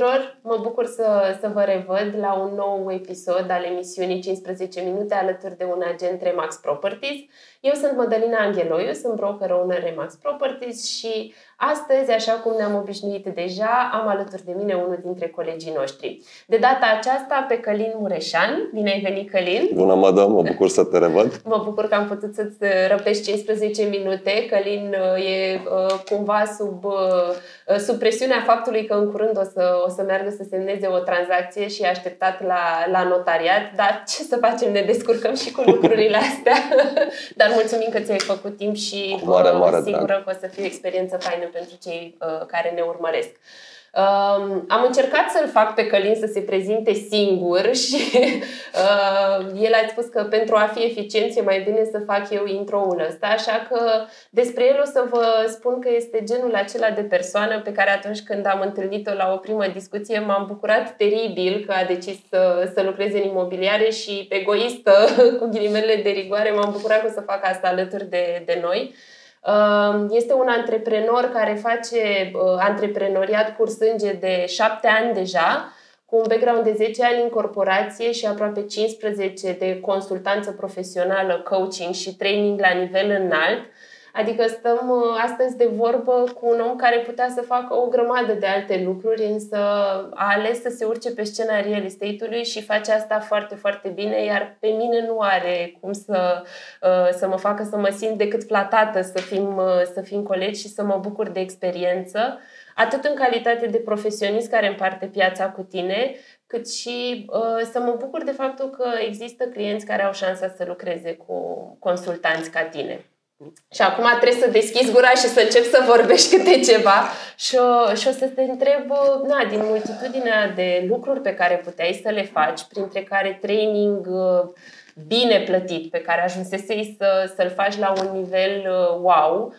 tuturor! Mă bucur să vă revăd la un nou episod al emisiunii 15 minute alături de un agent Remax Properties. Eu sunt Mădălina Angheloiu, sunt broker owner Remax Properties și astăzi, așa cum ne-am obișnuit deja, am alături de mine unul dintre colegii noștri. De data aceasta pe Călin Mureșan. Bine ai venit, Călin! Bună, Mădă! Mă bucur să te revăd! Mă bucur că am putut să-ți răpești 15 minute. Călin e cumva sub presiunea faptului că în curând o să meargă să semneze o tranzacție și e așteptat la notariat, dar ce să facem, ne descurcăm și cu lucrurile astea. Dar mulțumim că ți-ai făcut timp și sigură că o să fie o experiență faină pentru cei care ne urmăresc. Am încercat să-l fac pe Călin să se prezinte singur și el a spus că pentru a fi eficient e mai bine să fac eu intro-ul ăsta, așa că despre el o să vă spun că este genul acela de persoană pe care atunci când am întâlnit-o la o primă discuție m-am bucurat teribil că a decis să lucreze în imobiliare și egoistă, cu ghilimele de rigoare, m-am bucurat că o să fac asta alături de noi. Este un antreprenor care face antreprenoriat pur sânge de 7 ani deja, cu un background de 10 ani în corporație și aproape 15 de consultanță profesională, coaching și training la nivel înalt. Adică stăm astăzi de vorbă cu un om care putea să facă o grămadă de alte lucruri, însă a ales să se urce pe scena real estate-ului și face asta foarte, foarte bine, iar pe mine nu are cum să mă facă să mă simt decât flatată să fim colegi și să mă bucur de experiență, atât în calitate de profesionist care împarte piața cu tine, cât și să mă bucur de faptul că există clienți care au șansa să lucreze cu consultanți ca tine. Și acum trebuie să deschizi gura și să încep să vorbești câte ceva și o să te întreb, din multitudinea de lucruri pe care puteai să le faci, printre care training bine plătit, pe care ajunsesei să-l faci la un nivel wow.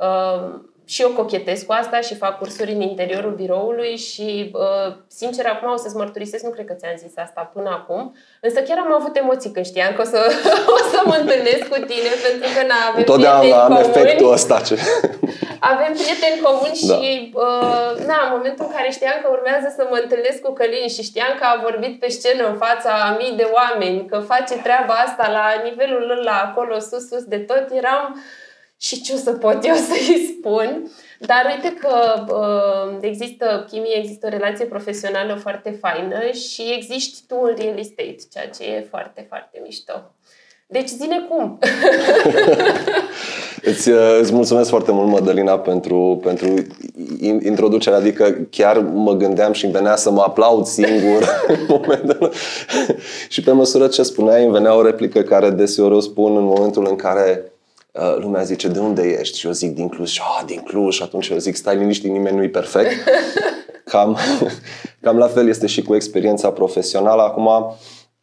Și eu cochetez cu asta și fac cursuri în interiorul biroului și, sincer, acum o să-ți mărturisesc, nu cred că ți-am zis asta până acum, însă chiar am avut emoții când știam că o să mă întâlnesc cu tine, pentru că avem prieteni comuni. Efectul ăsta. Avem prieteni comuni și, în momentul în care știam că urmează să mă întâlnesc cu Călin și știam că a vorbit pe scenă în fața a mii de oameni, că face treaba asta la nivelul ăla, acolo, sus de tot, eram... Și ce o să pot eu să-i spun? Dar uite că există chimie, există o relație profesională foarte faină și existi tu în real estate, ceea ce e foarte, foarte mișto. Deci zi-ne cum! Îți mulțumesc foarte mult, Mădălina, pentru introducerea. Adică chiar mă gândeam și îmi venea să mă aplaud singur în momentul. Și pe măsură ce spuneai, îmi venea o replică care deseori o spun în momentul în care lumea zice, de unde ești? Și eu zic, din Cluj. Din Cluj. Și atunci eu zic, stai liniștit, nimeni nu-i perfect. Cam la fel este și cu experiența profesională. Acum,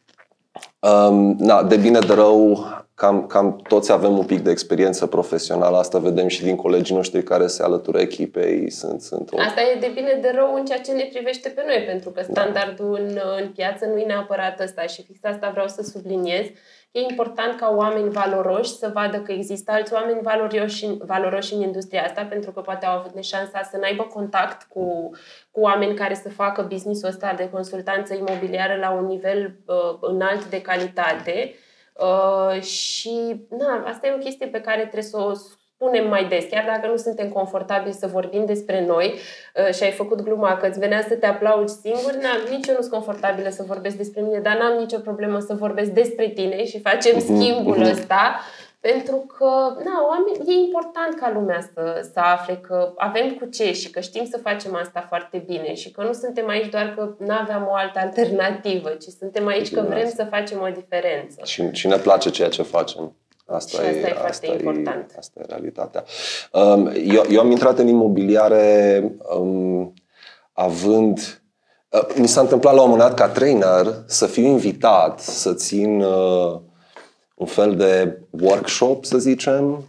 de bine de rău, cam toți avem un pic de experiență profesională. Asta vedem și din colegii noștri care se alătură echipei. Asta e de bine de rău în ceea ce ne privește pe noi, pentru că standardul în piață nu e neapărat ăsta și fix asta vreau să subliniez. E important ca oameni valoroși să vadă că există alți oameni valoroși în industria asta, pentru că poate au avut neșansa să n-aibă contact cu oameni care să facă business-ul ăsta de consultanță imobiliară la un nivel înalt de calitate. Și asta e o chestie pe care trebuie să o spunem mai des, chiar dacă nu suntem confortabili să vorbim despre noi și ai făcut gluma că îți venea să te aplauzi singur, nici eu nu sunt confortabilă să vorbesc despre mine, dar n-am nicio problemă să vorbesc despre tine și facem schimbul ăsta, pentru că e important ca lumea să afle că avem cu ce și că știm să facem asta foarte bine și că nu suntem aici doar că nu aveam o altă alternativă, ci suntem aici că vrem să facem o diferență. Și ne place ceea ce facem. Asta e foarte important. Asta e realitatea. Eu am intrat în imobiliare având... mi s-a întâmplat la un moment dat ca trainer să fiu invitat să țin un fel de workshop, să zicem.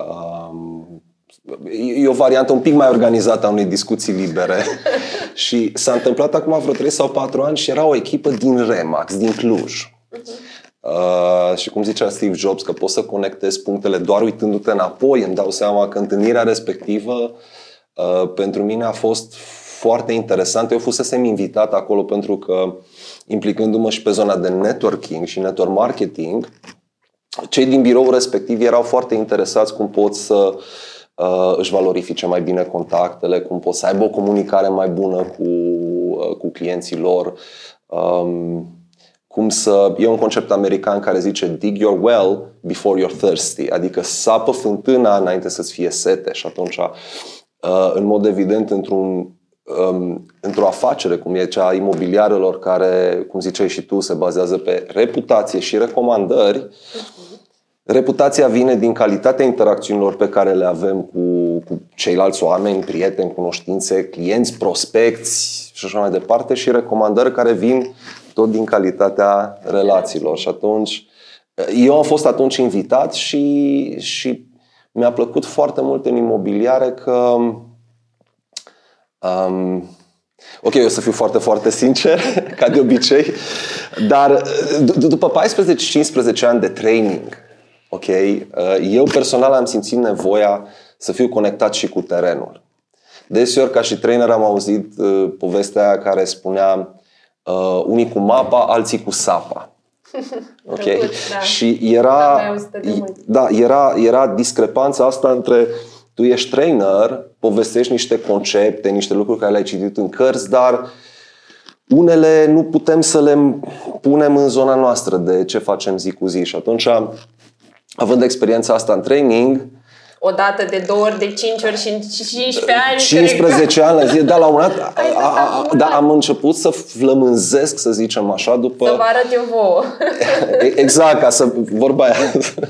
E o variantă un pic mai organizată a unei discuții libere. Și s-a întâmplat acum vreo 3 sau 4 ani și era o echipă din Remax, din Cluj. Și cum zicea Steve Jobs, că poți să conectezi punctele doar uitându-te înapoi, îmi dau seama că întâlnirea respectivă pentru mine a fost foarte interesante. Eu fusesem invitat acolo pentru că, implicându-mă și pe zona de networking și network marketing, cei din biroul respectiv erau foarte interesați cum pot să își valorifice mai bine contactele, cum pot să aibă o comunicare mai bună cu clienții lor. E un concept american care zice dig your well before you're thirsty, adică sapă fântâna înainte să-ți fie sete. Și atunci, în mod evident, într-o afacere cum e cea a imobiliarelor, care, cum ziceai și tu, se bazează pe reputație și recomandări, reputația vine din calitatea interacțiunilor pe care le avem cu ceilalți oameni, prieteni, cunoștințe, clienți, prospecți și așa mai departe, și recomandări care vin tot din calitatea relațiilor. Și atunci, eu am fost atunci invitat și mi-a plăcut foarte mult în imobiliare că ok, eu o să fiu foarte, foarte sincer, ca de obicei, dar după 14-15 ani de training, ok, eu personal am simțit nevoia să fiu conectat și cu terenul. Deseori, ca și trainer, am auzit povestea aia care spunea unii cu mapa, alții cu sapa. Ok? Da. Și era discrepanța asta între tu ești trainer, povestești niște concepte, niște lucruri care le-ai citit în cărți, dar unele nu putem să le punem în zona noastră de ce facem zi cu zi. Și atunci, având experiența asta în training, o dată, de 2 ori, de 5 ori și în 15 ani. 15 ani la zi, dar la un dat am început să flămânzesc, să zicem așa, după... Să vă arăt eu vouă. Exact, ca să... Vorba aia.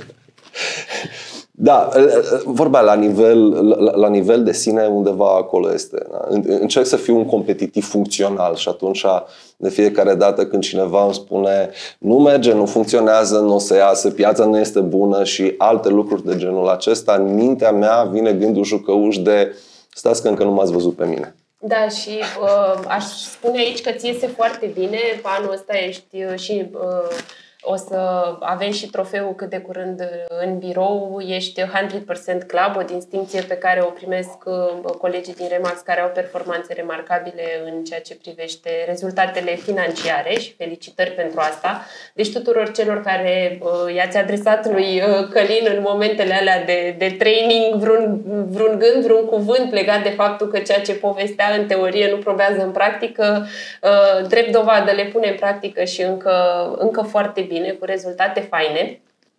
Da, vorba aia, la nivel de sine, undeva acolo este. Da? Încerc să fiu un competitiv funcțional și atunci, de fiecare dată când cineva îmi spune nu merge, nu funcționează, nu o să iasă, piața nu este bună și alte lucruri de genul acesta, în mintea mea vine gândul jucăuș de stați că încă nu m-ați văzut pe mine. Da, și aș spune aici că ți iese foarte bine. Anul ăsta ești și... o să avem și trofeul cât de curând în birou. Ești 100% Club, o distincție pe care o primesc colegii din Remax care au performanțe remarcabile în ceea ce privește rezultatele financiare, și felicitări pentru asta. Deci tuturor celor care i-ați adresat lui Călin în momentele alea de training vreun gând, vreun cuvânt legat de faptul că ceea ce povestea în teorie nu probează în practică, drept dovadă le pune în practică și încă foarte bine, cu rezultate faine.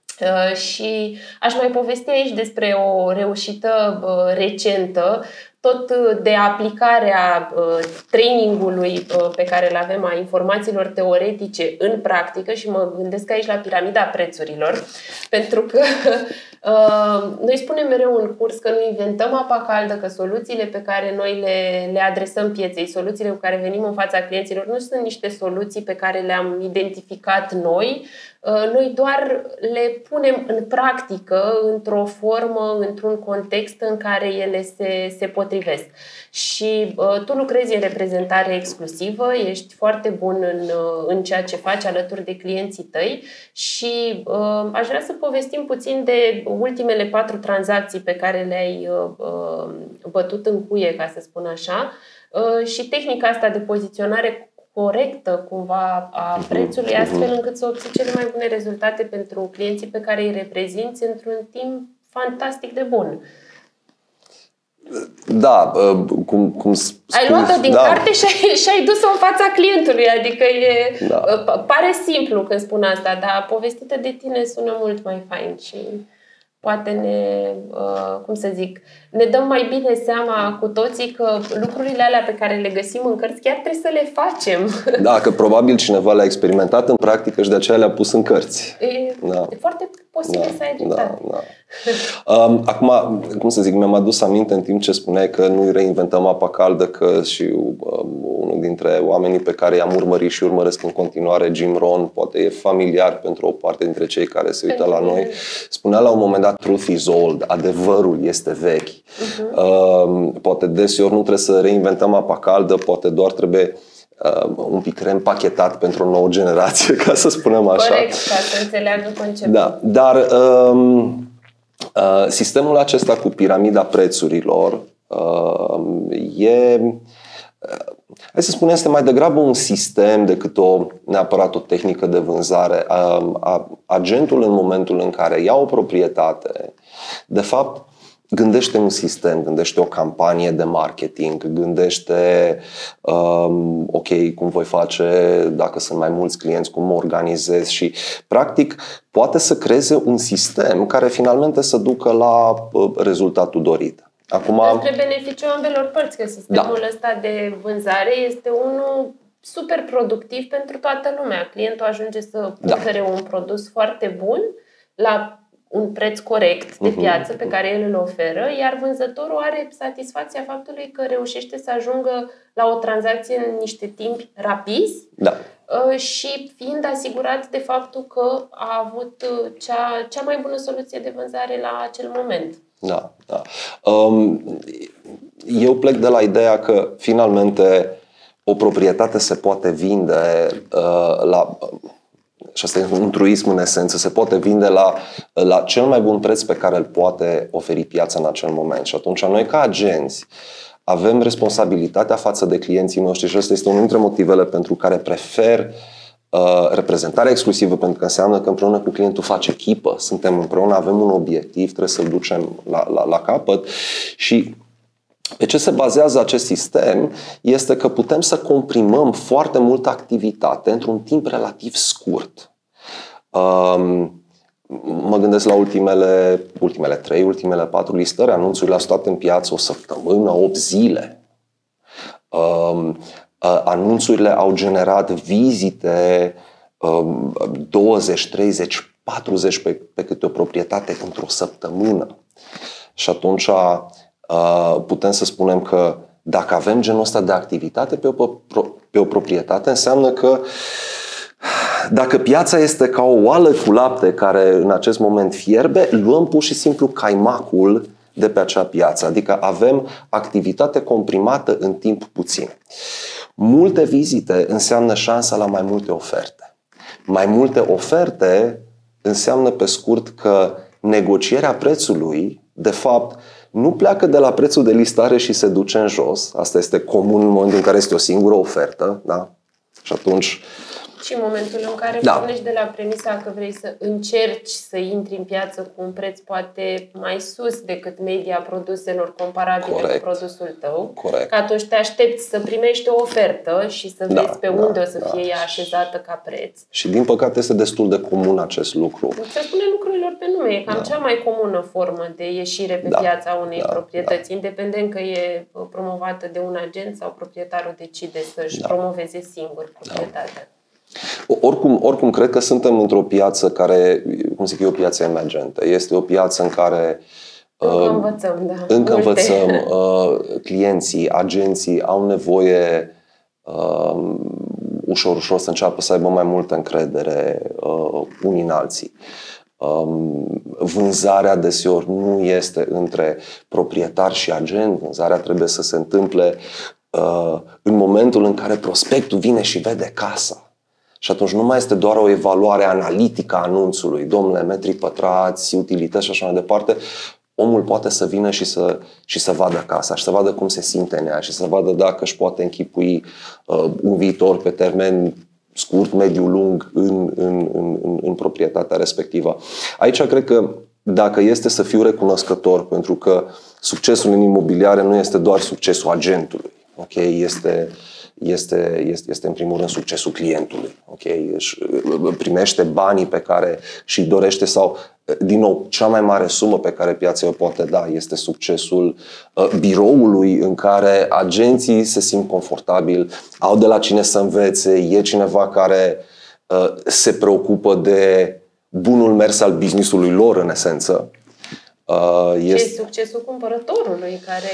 Și aș mai povesti aici despre o reușită recentă, tot de aplicarea trainingului pe care îl avem, a informațiilor teoretice în practică, și mă gândesc aici la piramida prețurilor, pentru că noi spunem mereu în curs că nu inventăm apa caldă, că soluțiile pe care noi le adresăm pieței, soluțiile cu care venim în fața clienților, nu sunt niște soluții pe care le-am identificat noi, noi doar le punem în practică, într-o formă, într-un context în care ele se potrivesc. Și tu lucrezi în reprezentare exclusivă, ești foarte bun în ceea ce faci alături de clienții tăi și aș vrea să povestim puțin de ultimele 4 tranzacții pe care le-ai bătut în cuie, ca să spun așa, și tehnica asta de poziționare corectă cumva a prețului, astfel încât să obții cele mai bune rezultate pentru clienții pe care îi reprezinți într-un timp fantastic de bun. Da, cum spui, ai luat-o din carte și ai dus-o în fața clientului, adică pare simplu când spun asta, dar povestită de tine sună mult mai fain și poate ne dăm mai bine seama cu toții că lucrurile alea pe care le găsim în cărți chiar trebuie să le facem. Da, că probabil cineva le-a experimentat în practică și de aceea le-a pus în cărți. E foarte posibil să ai dreptate. Acum, mi-am adus aminte în timp ce spuneai că nu reinventăm apa caldă, că și unul dintre oamenii pe care i-am urmărit și urmăresc în continuare, Jim Rohn, poate e familiar pentru o parte dintre cei care se uită la noi, spunea la un moment dat truth is old, adevărul este vechi. Poate deseori nu trebuie să reinventăm apa caldă, poate doar trebuie un pic reîmpachetat pentru o nouă generație, ca să spunem așa. Corect, ca să înțeleagă conceptul. Da, dar sistemul acesta cu piramida prețurilor hai să spunem, este mai degrabă un sistem decât neapărat o tehnică de vânzare. Agentul, în momentul în care ia o proprietate, de fapt, gândește un sistem, gândește o campanie de marketing, gândește ok, cum voi face dacă sunt mai mulți clienți, cum mă organizez și practic poate să creeze un sistem care finalmente să ducă la rezultatul dorit. Acum, spre beneficiul ambelor părți, că sistemul ăsta de vânzare este unul super productiv pentru toată lumea. Clientul ajunge să cumpere un produs foarte bun la un preț corect de piață pe care el îl oferă, iar vânzătorul are satisfacția faptului că reușește să ajungă la o tranzacție în niște timpi rapizi și fiind asigurat de faptul că a avut cea mai bună soluție de vânzare la acel moment. Da. Eu plec de la ideea că finalmente o proprietate se poate vinde și asta e un truism în esență, se poate vinde la cel mai bun preț pe care îl poate oferi piața în acel moment. Și atunci noi ca agenți avem responsabilitatea față de clienții noștri și asta este unul dintre motivele pentru care prefer reprezentarea exclusivă, pentru că înseamnă că împreună cu clientul faci echipă, suntem împreună, avem un obiectiv, trebuie să-l ducem la capăt și pe ce se bazează acest sistem este că putem să comprimăm foarte multă activitate într-un timp relativ scurt. Mă gândesc la ultimele 3, ultimele 4 listări, anunțurile au stat în piață o săptămână, 8 zile. Anunțurile au generat vizite 20, 30, 40 pe câte o proprietate într-o săptămână. Și atunci putem să spunem că dacă avem genul ăsta de activitate pe o proprietate, înseamnă că dacă piața este ca o oală cu lapte care în acest moment fierbe, luăm pur și simplu caimacul de pe acea piață. Adică avem activitate comprimată în timp puțin. Multe vizite înseamnă șansa la mai multe oferte. Mai multe oferte înseamnă pe scurt că negocierea prețului, de fapt, nu pleacă de la prețul de listare și se duce în jos. Asta este comun în momentul în care este o singură ofertă. Da? Și atunci... Și în momentul în care pornești de la premisa că vrei să încerci să intri în piață cu un preț poate mai sus decât media produselor comparabile cu produsul tău, că atunci te aștepți să primești o ofertă și să vezi pe unde o să fie ea așezată ca preț. Și din păcate este destul de comun acest lucru. Se spune lucrurilor pe nume. E cam cea mai comună formă de ieșire pe piața unei proprietăți, independent că e promovată de un agent sau proprietarul decide să-și promoveze singur proprietatea. Oricum, cred că suntem într-o piață care, cum zic eu, o piață emergentă. Este o piață în care încă învățăm, clienții, agenții au nevoie ușor să înceapă să aibă mai multă încredere unii în alții. Vânzarea deseori nu este între proprietar și agent. Vânzarea trebuie să se întâmple în momentul în care prospectul vine și vede casa. Și atunci nu mai este doar o evaluare analitică a anunțului, domnule, metri pătrați, utilități și așa mai departe. Omul poate să vină și să vadă casa, și să vadă cum se simte în ea, și să vadă dacă își poate închipui un viitor pe termen scurt, mediu, lung în proprietatea respectivă. Aici cred că dacă este să fiu recunoscător, pentru că succesul în imobiliare nu este doar succesul agentului, ok? Este în primul rând succesul clientului. Okay? Își primește banii pe care și dorește sau, din nou, cea mai mare sumă pe care piața o poate da este succesul biroului în care agenții se simt confortabil, au de la cine să învețe, e cineva care se preocupă de bunul mers al business-ului lor, în esență. Este succesul cumpărătorului care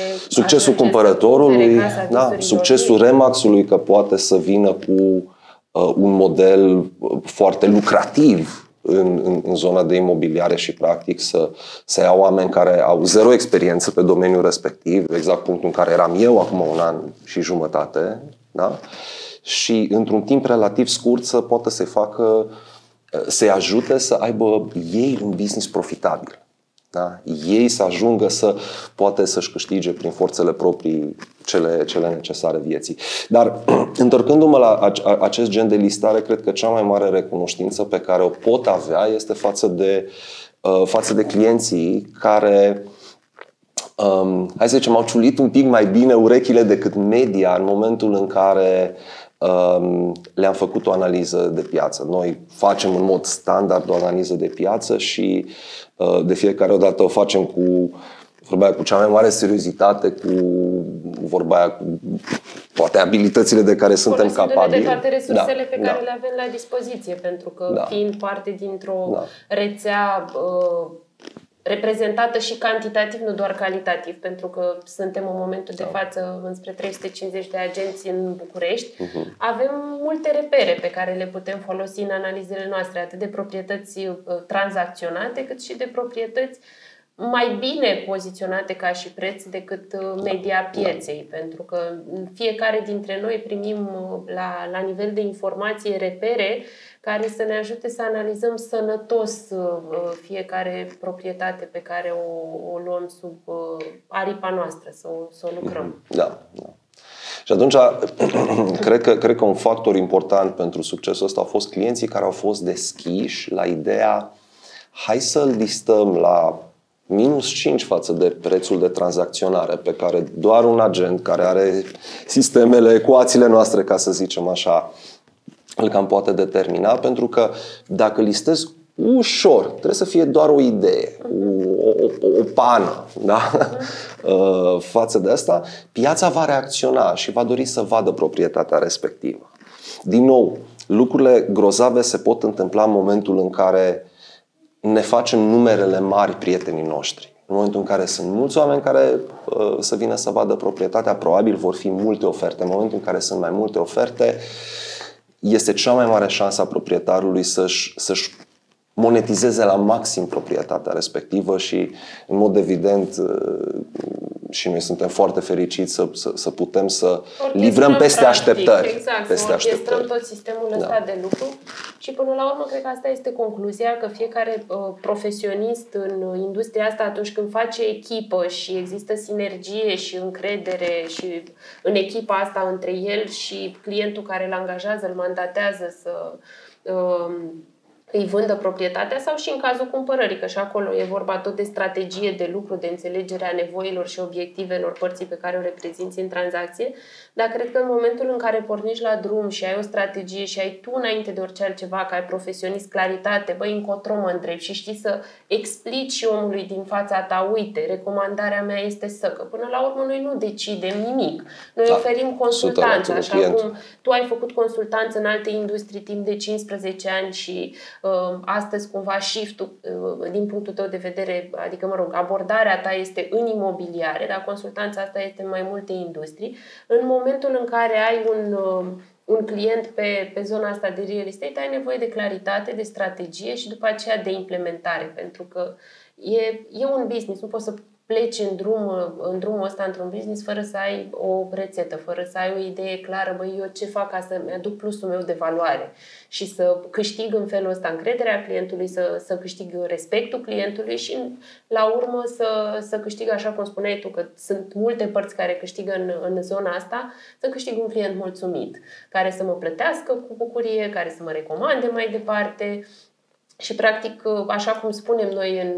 succesul Remax-ului că poate să vină cu un model foarte lucrativ în zona de imobiliare și practic să ia oameni care au zero experiență pe domeniul respectiv, exact punctul în care eram eu acum 1 an și jumătate, da? Și într-un timp relativ scurt să poată să-i ajute să aibă ei un business profitabil. Da? Ei să ajungă să poate să-și câștige prin forțele proprii cele necesare vieții. Dar întorcându-mă la acest gen de listare, cred că cea mai mare recunoștință pe care o pot avea este față de clienții care, hai să zicem, au ciulit un pic mai bine urechile decât media în momentul în care le-am făcut o analiză de piață. Noi facem în mod standard o analiză de piață și de fiecare dată o facem cu cea mai mare seriozitate, cu toate abilitățile de care suntem capabili. De toate resursele pe care le avem la dispoziție, pentru că fiind parte dintr-o rețea reprezentată și cantitativ, nu doar calitativ, pentru că suntem în momentul de față înspre 350 de agenți în București, avem multe repere pe care le putem folosi în analizele noastre, atât de proprietăți tranzacționate, cât și de proprietăți mai bine poziționate ca și preț decât media pieței, pentru că fiecare dintre noi primim la nivel de informație repere care să ne ajute să analizăm sănătos fiecare proprietate pe care o luăm sub aripa noastră, să o lucrăm. Da. Și atunci, cred că un factor important pentru succesul ăsta au fost clienții care au fost deschiși la ideea hai să-l listăm la -5 față de prețul de tranzacționare pe care doar un agent care are sistemele, ecuațiile noastre, ca să zicem așa, îl cam poate determina, pentru că dacă listezi ușor, trebuie să fie doar o idee, o pană, da? Față de asta, piața va reacționa și va dori să vadă proprietatea respectivă. Din nou, lucrurile grozave se pot întâmpla în momentul în care ne facem numerele mari prietenii noștri. În momentul în care sunt mulți oameni care să vină să vadă proprietatea, probabil vor fi multe oferte. În momentul în care sunt mai multe oferte, este cea mai mare șansă a proprietarului să-și monetizeze la maxim proprietatea respectivă și, în mod evident, și noi suntem foarte fericiți să putem să livrăm peste așteptări. Exact, să orchestrăm tot sistemul ăsta de lucru și până la urmă cred că asta este concluzia, că fiecare profesionist în industria asta, atunci când face echipă și există sinergie și încredere și în echipa asta între el și clientul care îl angajează, îl mandatează să îi vândă proprietatea, sau și în cazul cumpărării, că și acolo e vorba tot de strategie de lucru, de înțelegere a nevoilor și obiectivelor părții pe care o reprezinți în tranzacție, dar cred că în momentul în care pornești la drum și ai o strategie și ai tu înainte de orice altceva, că ai profesionist claritate, băi, încotro mă întreb și știi să explici și omului din fața ta, uite, recomandarea mea este că până la urmă noi nu decidem nimic. Noi oferim consultanță, așa cum tu ai făcut consultanță în alte industrii timp de 15 ani și astăzi cumva shift-ul din punctul tău de vedere, adică abordarea ta este în imobiliare, dar consultanța asta este în mai multe industrii. În momentul în care ai un client pe zona asta de real estate, ai nevoie de claritate, de strategie și după aceea de implementare, pentru că e un business, nu poți să pleci în drumul ăsta într-un business fără să ai o rețetă, fără să ai o idee clară, băi, eu ce fac ca să-mi aduc plusul meu de valoare și să câștig în felul ăsta încrederea clientului, să câștig respectul clientului și la urmă să câștig, așa cum spuneai tu, că sunt multe părți care câștigă în zona asta, să câștig un client mulțumit, care să mă plătească cu bucurie, care să mă recomande mai departe. Și, practic, așa cum spunem noi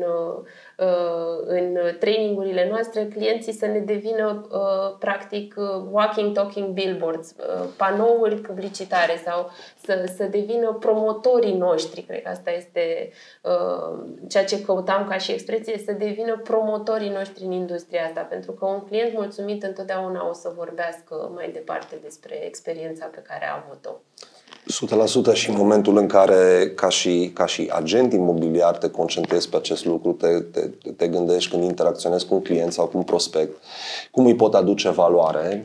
în trainingurile noastre, clienții să ne devină, practic, walking, talking billboards, panouri publicitare sau să devină promotorii noștri. Cred că asta este ceea ce căutam ca și expresie, să devină promotorii noștri în industria asta, pentru că un client mulțumit întotdeauna o să vorbească mai departe despre experiența pe care a avut-o. 100% și în momentul în care, ca și agent imobiliar, te concentrezi pe acest lucru, te gândești când interacționezi cu un client sau cu un prospect, cum îi pot aduce valoare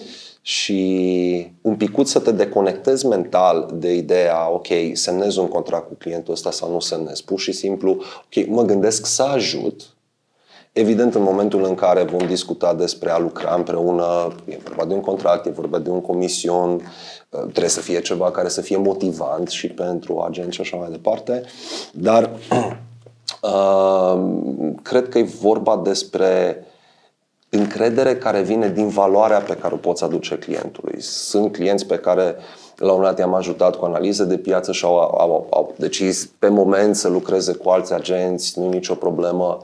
și un picuț să te deconectezi mental de ideea, ok, semnez un contract cu clientul ăsta sau nu semnez. Pur și simplu, ok, mă gândesc să ajut. Evident, în momentul în care vom discuta despre a lucra împreună, e vorba de un contract, e vorba de un comision, trebuie să fie ceva care să fie motivant și pentru agent și așa mai departe, dar Cred că e vorba despre încredere care vine din valoarea pe care o poți aduce clientului. Sunt clienți pe care la un dat i-am ajutat cu analize de piață și au decis pe moment să lucreze cu alți agenți, nu e nicio problemă.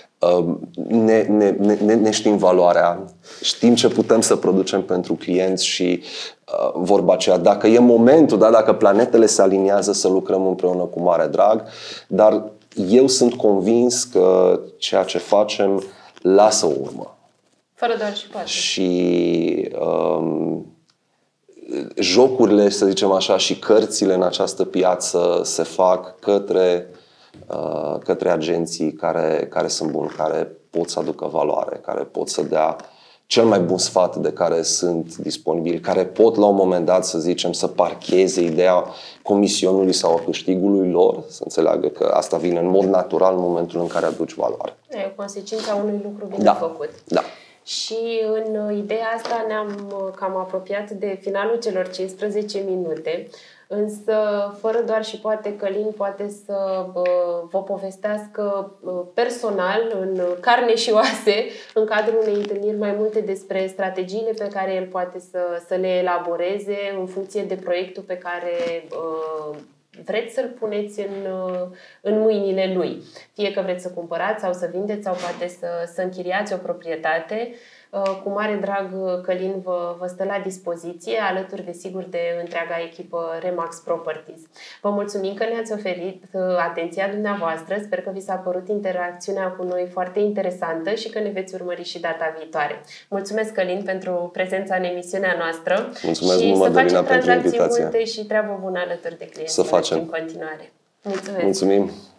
Ne știm valoarea, știm ce putem să producem pentru clienți și vorba aceea, dacă e momentul, da, dacă planetele se aliniază, să lucrăm împreună cu mare drag, dar eu sunt convins că ceea ce facem lasă o urmă. Fără doar și poate. Și jocurile, să zicem așa, și cărțile în această piață se fac către agenții care sunt buni, care pot să aducă valoare, care pot să dea cel mai bun sfat de care sunt disponibili, care pot la un moment dat, să zicem, să parcheze ideea comisionului sau a câștigului lor, să înțeleagă că asta vine în mod natural în momentul în care aduci valoare. E o consecință a unui lucru bine făcut. Da. Și în ideea asta ne-am cam apropiat de finalul celor 15 minute, însă fără doar și poate Călin poate să vă povestească personal, în carne și oase, în cadrul unei întâlniri mai multe despre strategiile pe care el poate să le elaboreze în funcție de proiectul pe care vreți să-l puneți în mâinile lui. Fie că vreți să cumpărați sau să vindeți sau poate să închiriați o proprietate. Cu mare drag, Călin vă stă la dispoziție, alături, desigur, de întreaga echipă Remax Properties. Vă mulțumim că ne-ați oferit atenția dumneavoastră. Sper că vi s-a părut interacțiunea cu noi foarte interesantă și că ne veți urmări și data viitoare. Mulțumesc, Călin, pentru prezența în emisiunea noastră. Mulțumesc și mult, să Mădălina, facem pentru invitație. multe și treabă bună alături de clienți. Să facem. În continuare. Mulțumesc! Mulțumim!